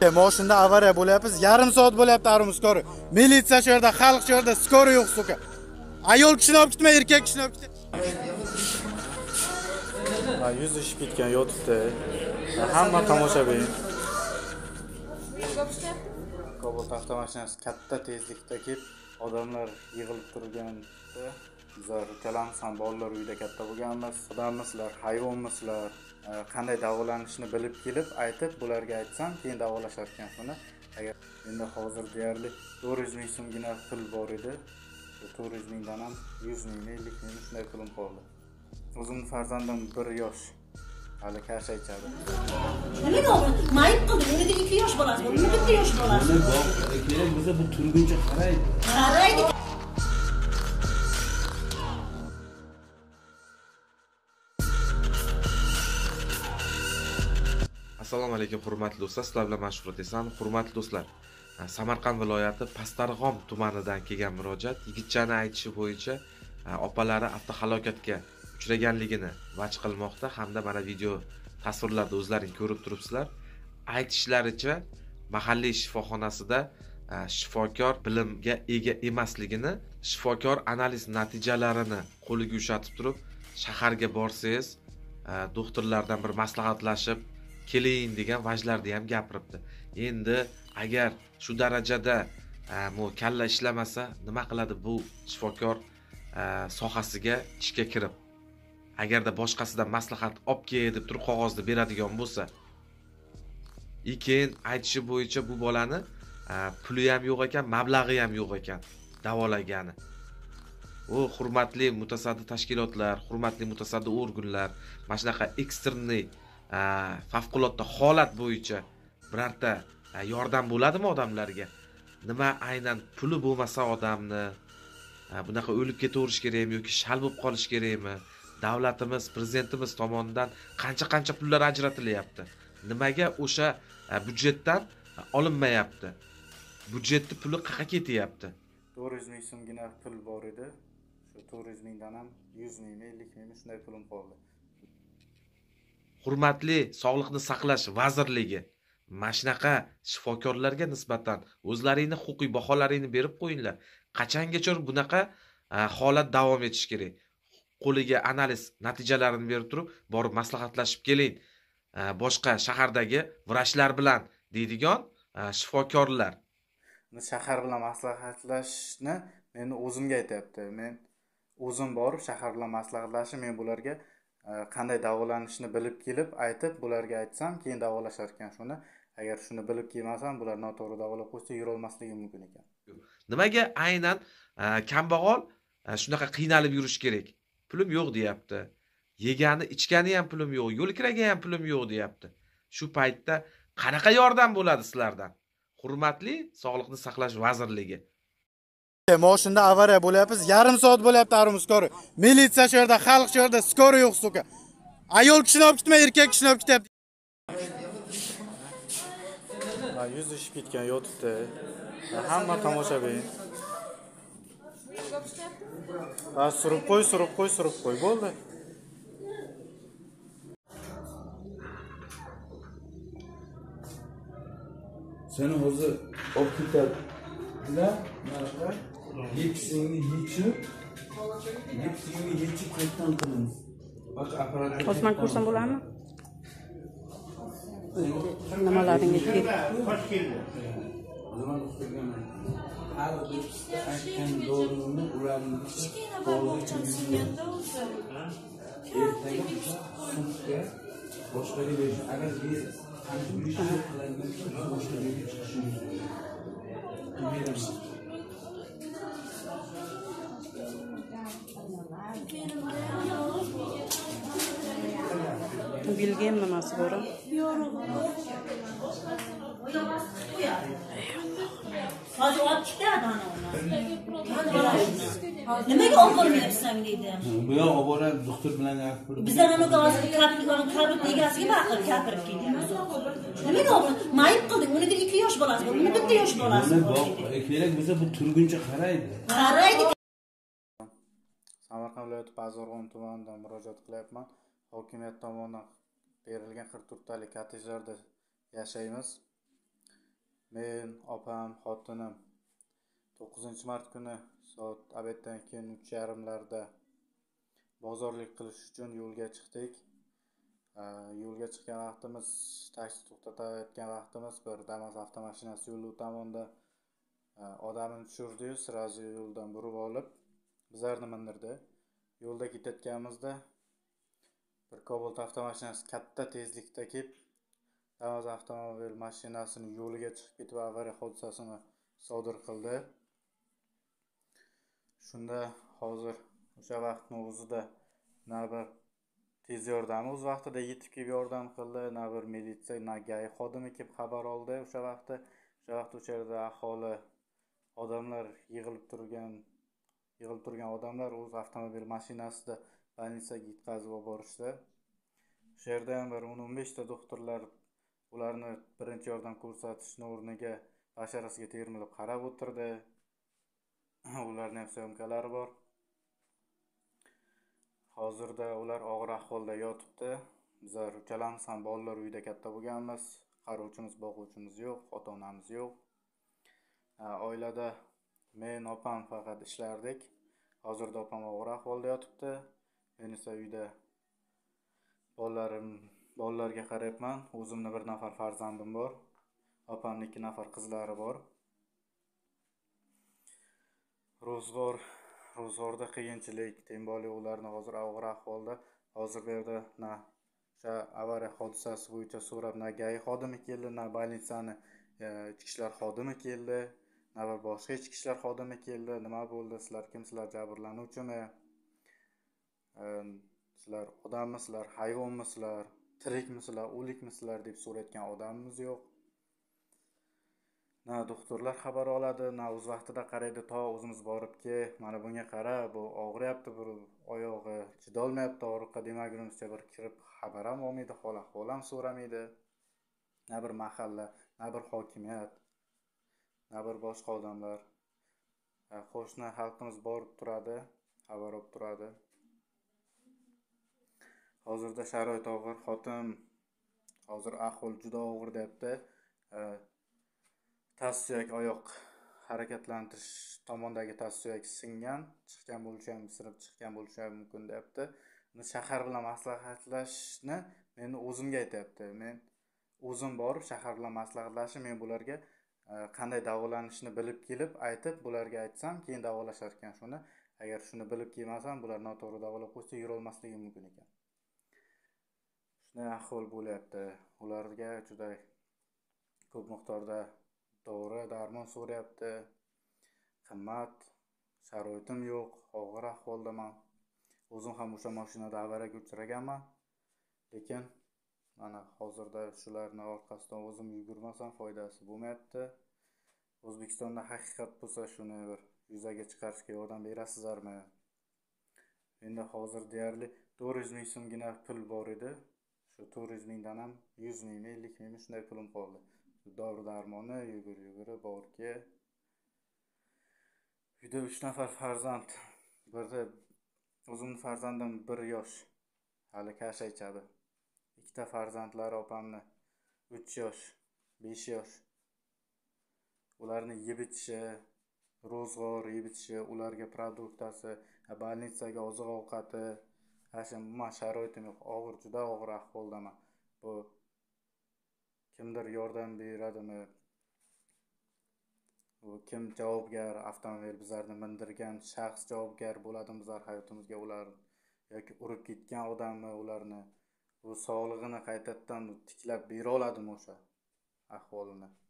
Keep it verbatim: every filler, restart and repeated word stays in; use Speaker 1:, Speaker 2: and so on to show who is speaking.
Speaker 1: Moshinda avariya bo'lyapmiz. Yarim soat bo'lyapti armuskori. Militsiya shu yerda, xalq shu yerda, skori yo'q suka. Ayol kishini olib ketma, erkak kishini olib ket. Ha, yuz ish bitgan, yotibdi. Hamma tomoshabin. Cobalt avtomashinasi katta tezlikda kelib, odamlar yig'ilib turganda bizlar kalamiz ham bolalar uyda katta bo'lganmiz. Odammisizlar, hayvonmisizlar? Qanday davolanishni bilib kelib, aytib, bularga aytsam, keyin davolashar ekan buni. Agar endi hozir deyarli to'rt yuz ming so'mgina pul bor edi. to'rt yuz mingdan ham yuz ming, ellik ming shunday pulim qoldi. O'zimning farzandim bir yosh. Hali kasha ichadi.
Speaker 2: Nimaga o'g'lim? Mayib qildi. Uniki ikki yosh bolasi bor. Uniki bitta yosh bolasi.
Speaker 3: Kerak bo'lsa bu turguncha qaraydi.
Speaker 2: Qaraydi.
Speaker 4: Assalomu alaykum hurmatli do'stlar, sizlar bilan Mashhur desam, hurmatli do'stlar. Samarqand viloyati Pastarg'om tumanidan kelgan murojaat. Yigitchani aytishi bo'yicha opalari avtohalokatga uchraganligini vaj qilmoqda hamda mana video tasvirlarda o'zlaring ko'rib turibsizlar. Aytishlaricha mahalliy shifoxonasida shifokor bilimga ega emasligini, shifokor analiz natijalarini qo'liga ushatib turib, shaharga borsangiz, doktorlardan bir maslahatlashib keling degan vajlarda ham gapiribdi. Endi agar shu darajada mo kalla ishlamasa, nima qiladi bu shifokor sohasiga ishga kirib? Agarda boshqasidan maslahat olib kel deb turib qog'ozni beradigan bo'lsa, lekin aytishi bo'yicha bu bolani puli ham yo'q ekan, mablag'i ham yo'q ekan davolagani. O hurmatli mutasaddi tashkilotlar, hurmatli mutasaddi organlar, mana shunaqa ekstremniy favqulodda holat bo'yicha birorta yordam bo'ladimi odamlarga? Nima aynan puli bo'lmasa odamni bunaqa o'lib ketaverish kerakmi yoki shal bo'lib qolish kerakmi? Davlatimiz, prezidentimiz tomonidan qancha-qancha pullar ajratilyapti. Nimaga o'sha byudjetdan olinmayapti? Byudjetning puli qayerga ketyapti?
Speaker 1: to'rt yuz ming so'mgina pul bor edi. Shu to'rt yuz mingdan ham yuz ming, ellik ming shunday pulim qoldi.
Speaker 4: Hurmatli Sog'liqni saqlash vazirligi mana shunaqa shifokorlarga nisbatan o'zlaringni huquqiy baholaringni berib qo'yinglar. Qachongacha bunaqa holat davom etishi kerak? Qo'liga analiz natijalarini berib turib, borib maslahatlashib keling. Boshqa shahardagi vrachlar bilan deydigan shifokorlar.
Speaker 1: Shahar bilan maslahatlashni meni o'zimga aytayapti. Men o'zim borib shahar bilan maslahatlashib, men bularga qanday davolanishni bilib kelib, aytib, bularga aytsam, keyin davolashar ekan shuni. Agar shuni bilib kelmasam, bular noto'g'ri davolab qo'ysa, yura olmasligi mumkin ekan.
Speaker 4: Nimaga aynan kambag'al shunaqa qiynalib yurish kerak? Pulim yo'q deyapti. Yegani, ichgani ham pulim yo'q, yo'l kiraga ham pulim yo'q deyapti. Shu paytda qanaqa yordam bo'ladi sizlardan? Hurmatli Sog'liqni saqlash vazirligi.
Speaker 1: Moshinda avariya bo'lyapmiz. Yarim soat bo'lyapti armuskori. Militsiya shu yerda, xalq shu yerda, skori yo'q suka. Ayol kishini olib ketma, erkak kishini olib ketyapti. Ha, yuz ish bitgan, yotibdi. Hamma tomoshabin. Ha, surib qo'y, surib qo'y, surib qo'y, bo'ldi.
Speaker 3: Seni hozir olib ketadilar, mana yepsingni yechib, yepsingni yechib qaytdan qilamiz. Boshqa apparat.
Speaker 5: Osman ko'rsam bo'ladimi? Nimalaringiz ketdi?
Speaker 3: Xo'sh keldi. Zaman o'qiganman. Har bir aytgan dorini ularni bog'lashinganda o'zi. Ertaga sudga boshqaga berish. Agar biz qancha bir ish qiladigan boshqaga chiqishimiz mumkin.
Speaker 5: Bilgan nimasi bor?
Speaker 2: Hozir olib ketadi ana uni. Nimaga olib bormayapsan deydi.
Speaker 3: Bu yoq olib boradi, doktor bilan gapirib.
Speaker 2: Bizlar uni hozir kabinetning kabineti egasiga baqirib gapirib kelganmiz. Nimaga olib? Mayib qildik. Uniki ikki yosh bolasi bor, uniki bitta yosh bolasi bor.
Speaker 3: Kerak bo'lsa bu turguncha qaraydi.
Speaker 2: Qaraydi.
Speaker 1: Samarqand viloyati Pastarg'om tumanidan murojaat qilyapman. Hokimiyat tomonidan berilgan qirq to'rttalik kottejlarda yashaymiz. men, opam, xotinim to'qqizinchi mart kuni soat obeddan keyin uch yarimlarda bozorlik qilish uchun yo'lga chiqdik. Yo'lga chiqqan vaqtimiz, taksi to'xtatayotgan vaqtimiz bir Damas avtomashinasi yo'l tomonda odamni tushirdi-yu, sirazi yo'ldan burib olib, bizlarni mindirdi. Yo'lda ketayotganimizda bir Cobalt avtomashinasi katta tezlikda kelib, Damas avtomobil mashinasini yo'liga chiqib ketib avariya hodisasini sodir qildi. Shunda hozir o'sha vaqtning o'zida na bir tez yordam o'z vaqtida yetib kelib yordam qildi, na bir militsiya, na gay xodimi kelib xabar oldi. O'sha vaqtda, o'sha vaqt o'sha yerda aholi, odamlar yig'ilib turgan, yig'ilib turgan odamlar o'z avtomobil mashinasida больницаga yetkazib olib borishdi. O'sha yerda ham bir o'n o'n besh ta doktorlar ularni birinchi yordam ko'rsatishning o'rniga basharasiga termilib qarab o'tirdi. Ularning ham syomkalari bor. Hozirda ular og'ir ahvolda yotibdi. Bizlar uchalamiz ham bolalar uyida katta bo'lganmiz. Qaruvchimiz, boquvchimiz yo'q, ota-onamiz yo'q. Oilada men, opam faqat ishlardik. Hozirda opam og'ir ahvolda yotibdi. Men esa uyda bolalarim, bolalarga qarayapman. O'zimning bir nafar farzandim bor. Opamning ikki nafar qizlari bor. Ro'zg'or, ro'zg'orda qiyinchilik, tenboli ularni hozir og'ir ahvolda. Hozir bu yerda na o'sha avariya hodisasi bo'yicha so'rab, na gay xodimi keldi, na больницani ichki ishlar xodimi keldi, na bir boshqa ichki ishlar xodimi keldi. Nima bo'ldi? Sizlar kimsizlar? Jabrlanuvchimi? Sizlar odammisizlar, hayvonmisizlar, tirikmisizlar, o'likmisizlar deb so'rayotgan odamimiz yo'q. Na doktorlar xabar oladi, na o'z vaqtida qaraydi, to o'zimiz borib ke, mana bunga qara, bu og'riyapti, bu oyog'i chidolmayapti og'riqqa demagunimizcha bir kirib xabar ham olmaydi, hol ahvol ham so'ramaydi. Na bir mahalla, na bir hokimiyat, na bir boshqa odamlar. Qo'shni xalqimiz borib turadi, xabar olib turadi. Hozirda sharoit og'ir, xotim hozir ahvol juda og'ir deyapti. Tas suyak oyoq harakatlantirish tomondagi tas suyak singan, chiqqan bo'lishi ham, sinib chiqqan bo'lishi ham mumkin deyapti. Uni shahar bilan maslahatlashishni meni o'zimga aytayapti. Men o'zim borib shahar bilan maslahatlashib, men bularga qanday davolanishni bilib kelib, aytib, bularga aytsam, keyin davolashar ekan shuni. Agar shuni bilib kelmasam, bular noto'g'ri davolab qo'ysa, yura olmasligi mumkin ekan. Shunday ahvol bo'lyapti. Ularga juda ko'p miqdorda dori, darmon so'rayapti. Qimmat, sharoitim yo'q, og'ir ahvoldaman. O'zim ham o'sha mashinada avariyaga uchraganman. Lekin mana hozirda shularning orqasidan o'zim yugurmasam foydasi bo'lmayapti. O'zbekistonda haqiqat bo'lsa, shuni bir yuzaga chiqarishga yordam berasizlarmi? Menda hozir deyarli to'rt yuz ming so'mgina pul bor edi. Shu to'rt yuz mingdan ham yuz ming, ellik ming shunday pulim qoldi. Dori darmoni yugur-yuguri borki. Uyda uch nafar farzand. Birda o'zimning farzandim bir yosh. Hali kasha ichadi. Ikkita farzandlari opamni uch yosh, besh yosh. Ularni yeb ichishi, ro'zg'or yeb ichishi, ularga produktasi, больницаga oziq-ovqati, ashim sharoitim yo'q, og'ir, juda og'ir ahvoldaman. Bu kimdir yordam beradimi? Bu kim javobgar? Avtomobil bizlarni mindirgan shaxs javobgar bo'ladimi bizlar hayotimizga? Ular yoki urib ketgan odammi ularni? Bu sog'lig'ini qaytadan tiklab bera oladimi o'sha ahvolini?